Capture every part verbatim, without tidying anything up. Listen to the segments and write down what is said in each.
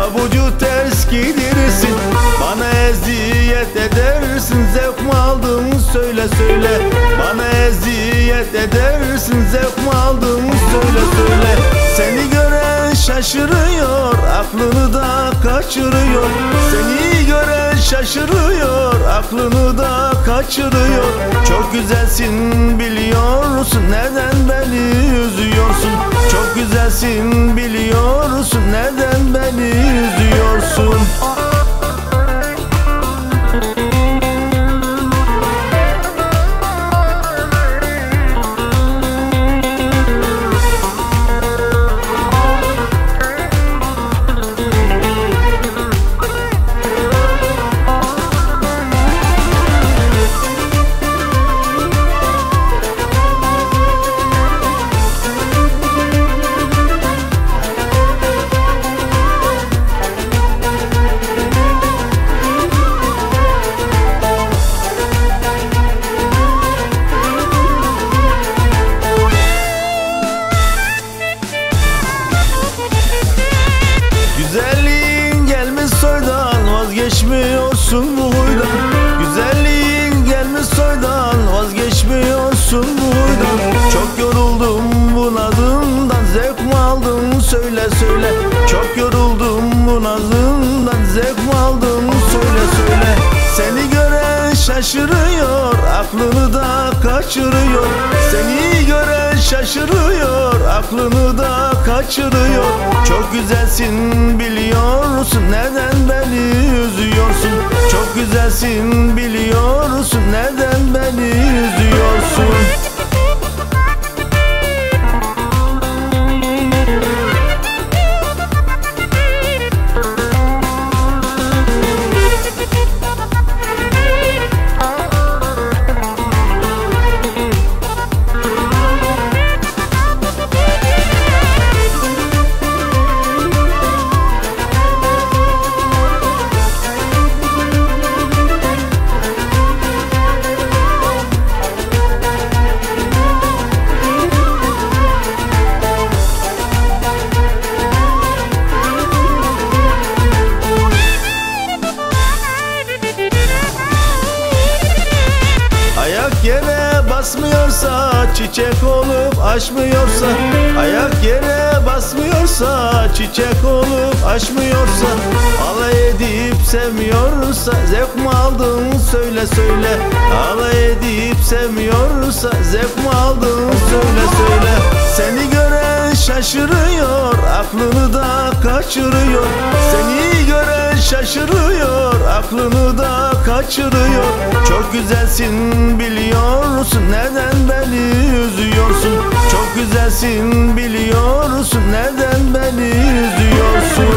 pabucu ters giydirirsin. Bana eziyet edersin, zevk mı aldın söyle söyle. Bana eziyet edersin, zevk mı aldın söyle söyle. Seni gören şaşırıyor, aklını da kaçırıyor. Seni gören şaşırıyor, aklını da kaçırıyor. Çok güzelsin biliyorsun, neden beni üzüyorsun? Çok güzelsin biliyorsun, neden beni üzüyorsun? Güzelliğin gelmiş soydan, vazgeçmiyorsun bu huydan. Güzelliğin gelmiş soydan, vazgeçmiyorsun bu huydan. Çok yoruldum bunadımdan, zevk mi aldın söyle söyle. Çok yoruldum bunadımdan, zevk mi aldın söyle söyle. Seni gören şaşırıyor, aklını da kaçırıyor. Seni gören şaşırıyor, aklını da kaçırıyor. Çok güzelsin biliyorsun, neden beni üzüyorsun? Çok güzelsin biliyorsun, neden beni üzüyorsun? Ayak yere basmıyorsa, çiçek olup açmıyorsa. Ayak yere basmıyorsa, çiçek olup açmıyorsa. Alay edip sevmiyorsa, zevk mi aldın söyle söyle. Alay edip sevmiyorsa, zevk mi aldın söyle söyle. Seni gören şaşırıyor, aklını da kaçırıyor. Seni gören şaşırıyor, aklını da kaçırıyor. Çok güzelsin biliyorsun, neden beni üzüyorsun? Çok güzelsin biliyorsun, neden beni üzüyorsun?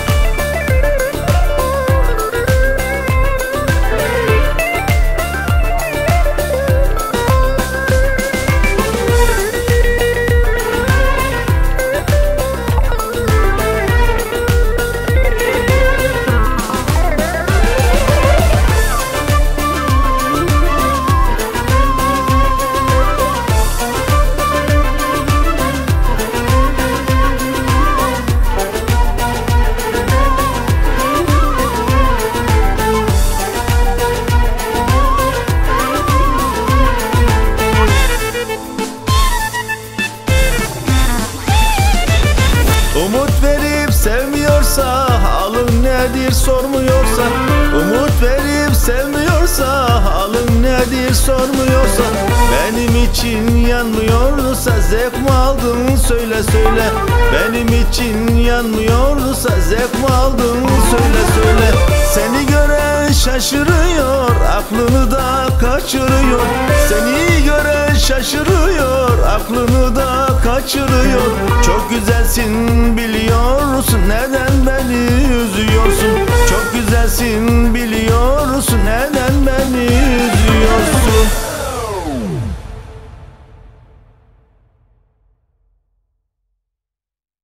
Umut verip sevmiyorsa, alın nedir sormuyorsa. Umut verip sevmiyorsa, alın nedir sormuyorsa. Benim için yanmıyorsa, zevk mi aldın söyle söyle. Benim için yanmıyorsa, zevk mi aldın söyle söyle. Seni gören şaşırıyor, aklını da kaçırıyor. Seni gören şaşırıyor, aklını da kaçırıyor. Çok güzelsin biliyorsun, neden beni üzüyorsun? Çok güzelsin